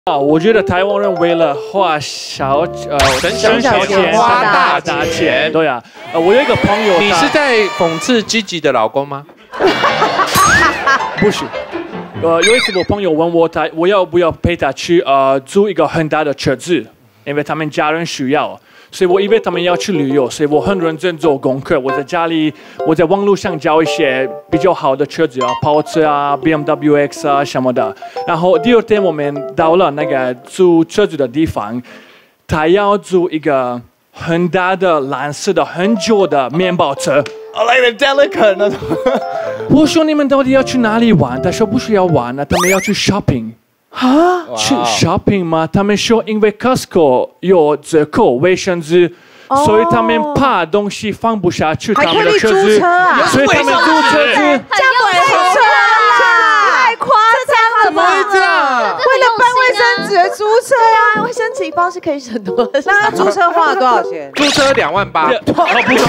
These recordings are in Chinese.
我觉得台湾人为了花省小钱花大钱，对啊。我有一个朋友， 你是在讽刺Gigi的老公吗？ 不是。有一次我朋友问我要不要陪他去租一个很大的车子，因为他们家人需要。所以我以为他们要去旅游，所以我很认真做功课。我在家里，我在网络上找一些比较好的车子啊，跑车啊、BMW X 啊什么的。然后第二天我们到了那个租车子的地方，他要租一个很大的蓝色的很旧的面包车。 like the delicate 那种。 我说你们到底要去哪里玩？他说不是要玩啊，他们要去 shopping。啊，去 shopping 吗？他们说因为 Costco 有折扣卫生纸，所以他们怕东西放不下去，他们的车子，所以他们租车子。 这样鬼租车太夸张了吧？ 怎么会这样？ 为了搬卫生纸租车呀，卫生纸一包是可以省多少？ 那他租车花了多少钱？ 租车28000， 不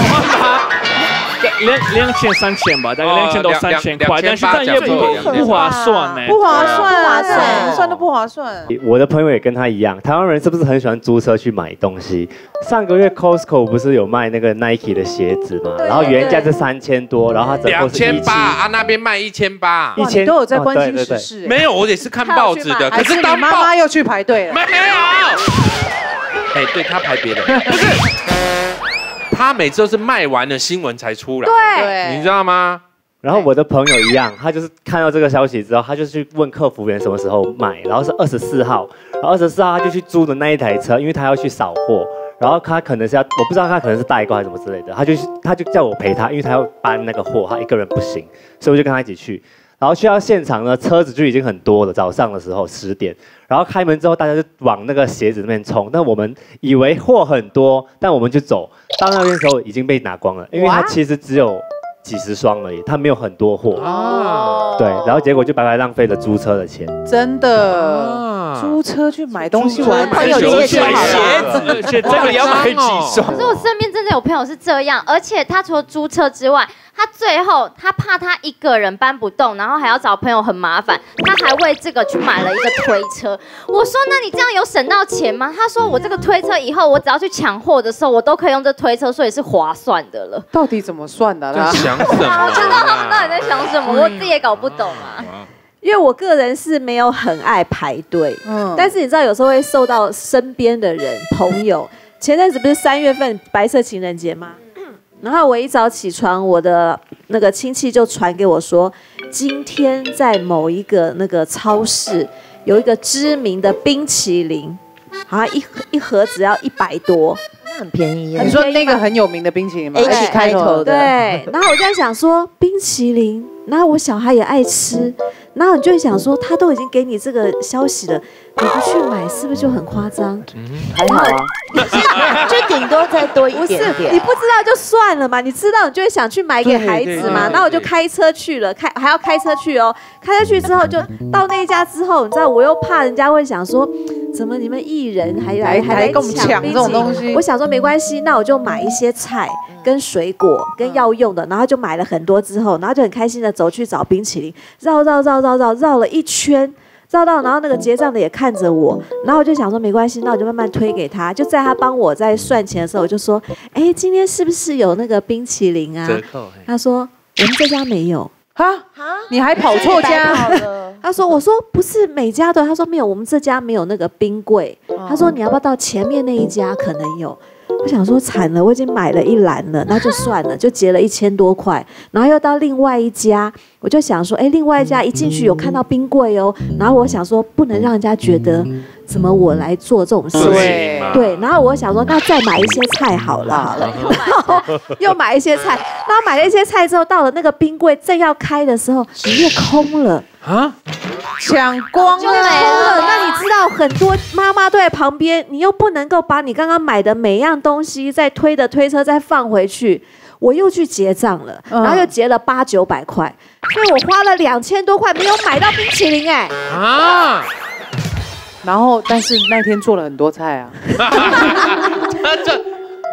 2000、3000吧，大概2000到3000块，但是但也不划算呢， 不划算，算都不划算。 我的朋友也跟他一样，台湾人是不是很喜欢租车去买东西？上个月 Costco 不是有卖那个 Nike 的鞋子嘛，然后原价是3000多，然后它折扣是 2800啊，那边卖1800。 你都有在关心时事？ 没有，我也是看报纸的。可是当妈妈又去排队了。 没有。哎，对他排别的，不是。他每次都是卖完了新闻才出来， 对， 你知道吗？ 然后我的朋友一样，他就是看到这个消息之后，他就去问客服员什么时候卖，然后是24号，然后24号他就去租的那一台车，因为他要去扫货，然后他可能是要，我不知道他可能是代购还是什么之类的，他就叫我陪他，因为他要搬那个货，他一个人不行，所以我就跟他一起去。然后去到现场呢，车子就已经很多了，早上的时候10点，然后开门之后，大家就往那个鞋子那边冲。但我们以为货很多，但我们就走到那边的时候已经被拿光了，因为它其实只有几十双而已，它没有很多货。哦，对，然后结果就白白浪费了租车的钱。 真的，租车去买东西，我朋友你也去买鞋子，而且这个要买几双？ 可是我身边真的有朋友是这样，而且他除了租车之外，他最后他怕他一个人搬不动，然后还要找朋友很麻烦，他还为这个去买了一个推车。我说那你这样有省到钱吗？他说我这个推车以后我只要去抢货的时候，我都可以用这推车，所以是划算的了。 到底怎么算的啦？ 在想什么？ 真的他们到底在想什么？我自己也搞不懂啊。 因为我个人是没有很爱排队，但是你知道有时候会受到身边的人朋友，前阵子不是3月份白色情人节吗？然后我一早起床，我的那个亲戚就传给我说，今天在某一个那个超市有一个知名的冰淇淋，好像一盒只要100多， 那很便宜耶。 你说那个很有名的冰淇淋吗 ？H 开头的。 对，然后我就在想说冰淇淋，然后我小孩也爱吃，然后你就会想说他都已经给你这个消息了，你不去买是不是就很夸张？ 还好啊，就顶多再多一点点。 不是，你不知道就算了嘛，你知道你就会想去买给孩子嘛。然后我就开车去了，还要开车去哦。开车去之后就到那一家之后，你知道我又怕人家会想说，怎么你们艺人还来跟我们抢这种东西？ 我想说没关系，那我就买一些菜跟水果跟要用的，然后就买了很多之后，然后就很开心的走去找冰淇淋，绕了一圈。绕到，然后那个结账的也看着我，然后我就想说没关系，那我就慢慢推给他。就在他帮我在算钱的时候，我就说：“哎，今天是不是有那个冰淇淋啊？” 折扣。 他说：“我们这家没有。” 哈，你还跑错家？ 他说：“我说不是每家都。”他说：“没有，我们这家没有那个冰柜。”他说：“你要不要到前面那一家可能有？”我想说惨了，我已经买了一篮了，那就算了，就结了1000多块，然后又到另外一家，我就想说，哎，另外一家一进去有看到冰柜哦，然后我想说不能让人家觉得怎么我来做这种事情，对，然后我想说那再买一些菜好了，又买一些菜，然后买了一些菜之后，到了那个冰柜正要开的时候，里面空了啊。 抢光了， 那你知道很多妈妈都在旁边，你又不能够把你刚刚买的每样东西再推的推车再放回去，我又去结账了，然后又结了800-900块，所以我花了2000多块没有买到冰淇淋哎。啊！ 然后但是那天做了很多菜啊。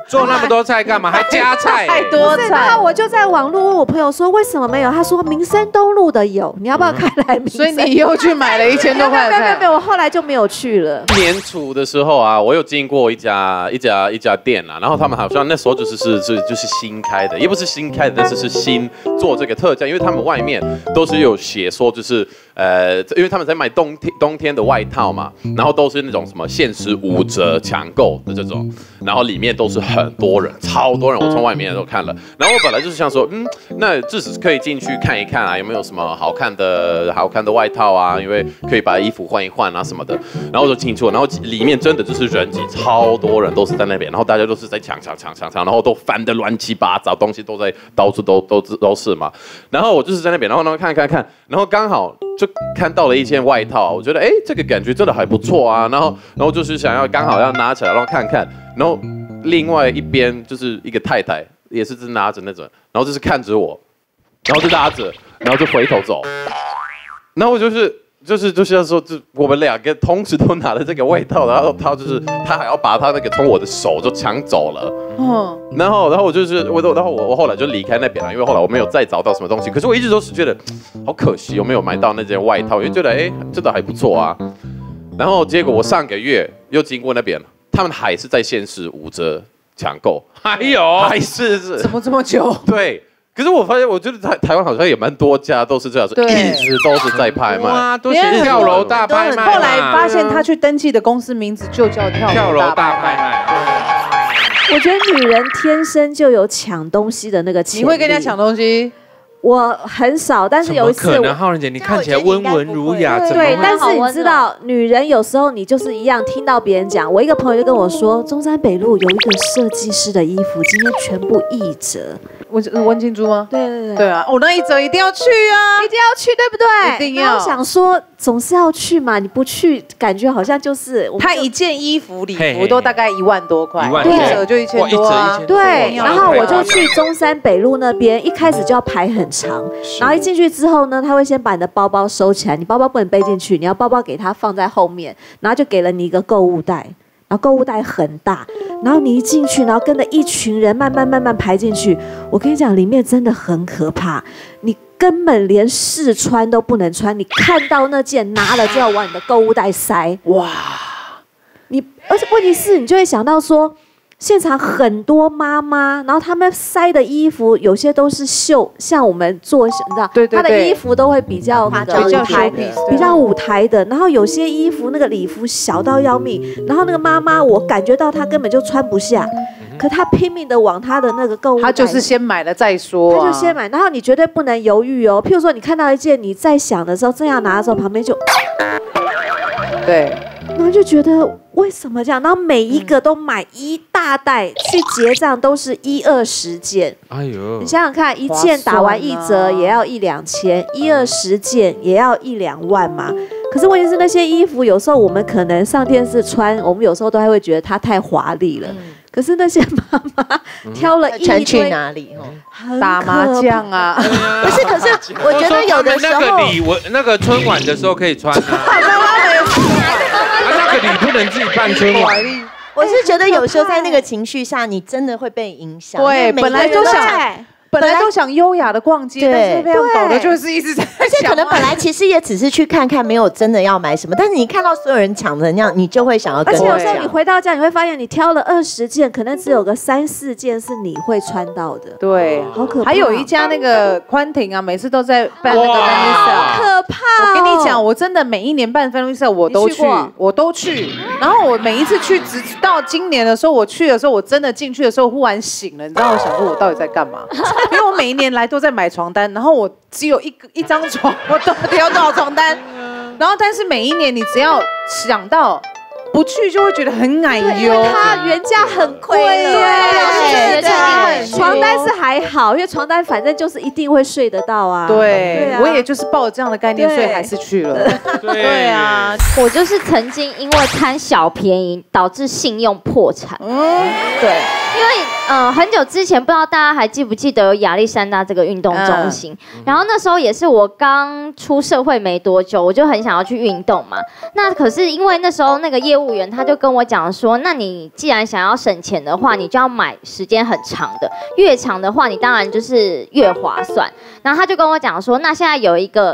做那么多菜干嘛？还加菜？ 太多然菜后。我就在网络问我朋友说为什么没有，他说民生东路的有，你要不要开来民生？ 所以你又去买了1000多块的菜。 没有，我后来就没有去了。 年初的时候啊，我有经过一家店啊，然后他们好像那时候就是新开的，也不是新开的，但是新做这个特价，因为他们外面都是有写说就是因为他们在卖冬天的外套嘛，然后都是那种什么限时5折抢购的这种，然后里面都是很多人，超多人，我从外面都看了。然后我本来就是想说，那至少可以进去看一看啊，有没有什么好看的外套啊，因为可以把衣服换一换啊什么的。然后我就进去了，然后里面真的就是人挤，超多人都是在那边，然后大家都是在抢，然后都翻得乱七八糟，东西都在到处都是嘛。然后我就是在那边，然后看，然后刚好就看到了一件外套，我觉得这个感觉真的还不错啊，然后就是想要刚好要拿起来然后看，然后另外一边就是一个太太也是拿着那种，然后就是看着我，然后就拉着，然后就回头走，然后我就是要说，我们2个同时都拿了这个外套，然后他还要把他那个从我的手就抢走了，然后我后来就离开那边了，因为后来我没有再找到什么东西，可是我一直都是觉得好可惜，我没有买到那件外套，因为觉得真的还不错啊，然后结果我上个月又经过那边，他们还是在限时5折抢购，还是怎么这么久？ 对。可是我发现，我觉得台湾好像也蛮多家都是这样，一直都是在拍卖， 哇，都写跳楼大拍卖。 后来发现他去登记的公司名字就叫跳楼大拍卖。 我觉得女人天生就有抢东西的那个潜力。 你会跟人家抢东西？ 我很少，但是有一次， 可能浩仁姐，你看起来温文儒雅， 对，但是你知道，女人有时候你就是一样，听到别人讲，我一个朋友就跟我说，中山北路有一个设计师的衣服，今天全部1折。 温金珠吗？ 对。 对啊，那1折一定要去啊， 一定要去，对不对？ 一定要。 我想说，总是要去嘛，你不去，感觉好像就是他一件衣服礼服都大概1万多块，1折就1000多啊。 对，然后我就去中山北路那边，一开始就要排很长，然后一进去之后呢，他会先把你的包包收起来，你包包不能背进去，你要包包给他放在后面，然后就给了你一个购物袋。然后购物袋很大，然后你一进去，然后跟着一群人慢慢排进去。我跟你讲，里面真的很可怕，你根本连试穿都不能穿，你看到那件拿了就要往你的购物袋塞。哇！而且问题是，你就会想到说，现场很多妈妈，然后她们塞的衣服有些都是绣，像我们做，你知道， 对， 她的衣服都会比较舞台的，然后有些衣服那个礼服小到要命，然后那个妈妈我感觉到她根本就穿不下，可她拼命的往她的那个购物袋， 她就是先买了再说， 她就先买，然后你绝对不能犹豫哦，譬如说你看到一件你在想的时候正要拿的时候，旁边就， 对。 然后就觉得为什么这样？然后每一个都买一大袋，去结账都是10-20件。哎呦！你想想看，一件打完1折也要1-2千，10-20件也要1-2万嘛。可是问题是那些衣服，有时候我们可能上电视穿，我们有时候都还会觉得它太华丽了。可是那些妈妈挑了一堆， 去哪里？ 打麻将啊？ 不是，可是我觉得有的时候， 那个春晚的时候可以穿啊。那个你不能自己办春晚。 我是觉得有时候在那个情绪下，你真的会被影响。 对，本来都想优雅的逛街，但是被搞的就是一直在。 而且可能本来其实也只是去看看，没有真的要买什么，但是你看到所有人抢的那样，你就会想要跟。 而且有时候你回到家，你会发现你挑了20件，可能只有个3-4件是你会穿到的。 对， 好可怕。 还有一家那个宽庭啊，每次都在办那个 family sale， 好可怕。 我跟你讲，我真的每一年办 family sale 我都去，然后我每一次去，直到今年的时候，我去的时候，我真的进去的时候忽然醒了，你知道我想说我到底在干嘛？因为我每一年来都在买床单，然后我只有一张床，我都挑多少床单，然后但是每一年你只要想到不去就会觉得很奶油， 因为它原价很贵耶。床单是还好，因为床单反正就是一定会睡得到啊。 对，我也就是抱着这样的概念，所以还是去了。对啊， 我就是曾经因为贪小便宜导致信用破产。 对， 因因为很久之前不知道大家还记不记得有亚历山大这个运动中心，然后那时候也是我刚出社会没多久，我就很想要去运动嘛。那可是因为那时候那个业务员他就跟我讲说，那你既然想要省钱的话，你就要买时间很长的，越长的话你当然就是越划算。然后他就跟我讲说，那现在有一个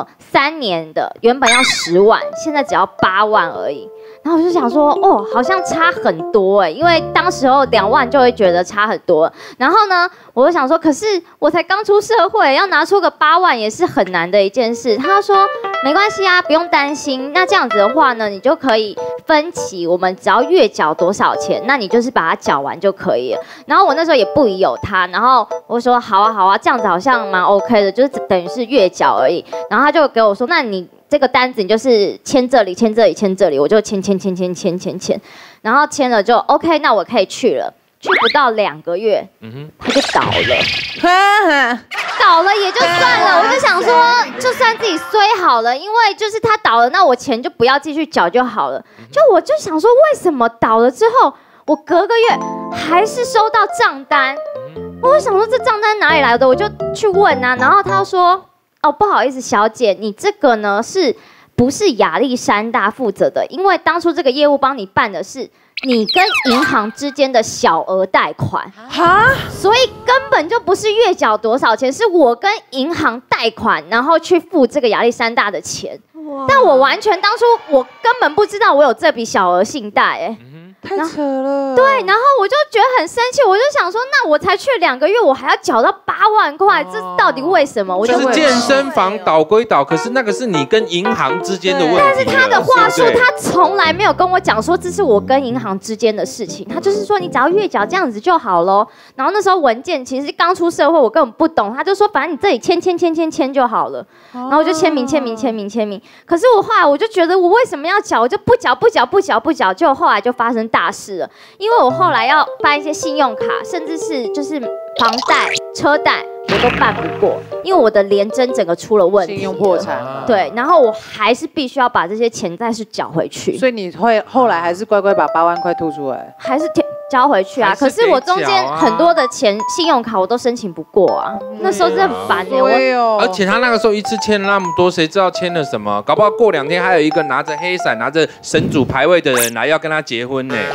3年的，原本要10万，现在只要8万而已。然后我就想说，哦，好像差很多哎，因为当时候2万就会觉得差很多。然后呢，我就想说，可是我才刚出社会，要拿出个8万也是很难的一件事。他说没关系啊，不用担心。那这样子的话呢，你就可以分期，我们只要月缴多少钱，那你就是把它缴完就可以了。然后我那时候也不疑有他，然后我说好啊好啊，这样子好像蛮 OK 的，就是等于是月缴而已。然后他就给我说，那你这个单子你就是签这里签这里签这里，我就签，然后签了就 OK， 那我可以去了。去不到2个月，他就倒了，倒了也就算了，我就想说，就算自己衰好了，因为就是他倒了，那我钱就不要继续缴就好了。我就想说，为什么倒了之后，我隔个月还是收到账单？我就想说这账单哪里来的，我就去问啊，然后他说，哦，不好意思，小姐，你这个呢是不是亚历山大负责的？因为当初这个业务帮你办的是你跟银行之间的小额贷款，所以根本就不是月缴多少钱，是我跟银行贷款，然后去付这个亚历山大的钱。但我完全当初我根本不知道我有这笔小额信贷， 太扯了。 对，然后我就觉得很生气，我就想说，那我才去2个月，我还要缴到8万块，这到底为什么？ 就是健身房倒归倒，可是那个是你跟银行之间的问题。 但是他的话术，他从来没有跟我讲说这是我跟银行之间的事情，他就是说你只要月缴这样子就好咯。然后那时候文件其实刚出社会，我根本不懂，他就说反正你这里签就好了，然后我就签名。可是我后来我就觉得我为什么要缴，我就不缴，结果后来就发生大事了，因为我后来要办一些信用卡，甚至是就是房贷、车贷，我都办不过，因为我的联征整个出了问题， 信用破产了。 对，然后我还是必须要把这些钱再去缴回去。 所以你会后来还是乖乖把8万块吐出来， 还是交回去啊？可是我中间很多的钱，信用卡我都申请不过啊，那时候真的很烦而且他那个时候一次签了那么多，谁知道签了什么？搞不好过2天还有一个拿着黑伞、拿着神主牌位的人来要跟他结婚呢。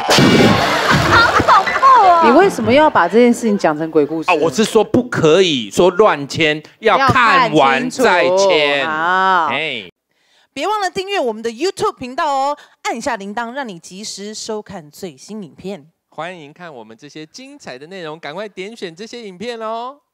你为什么要把这件事情讲成鬼故事？ 我是说不可以说乱签，要看完再签。 别忘了订阅我们的 YouTube 频道哦，按下铃铛，让你及时收看最新影片。 欢迎看我们这些精彩的内容，赶快点选这些影片哦。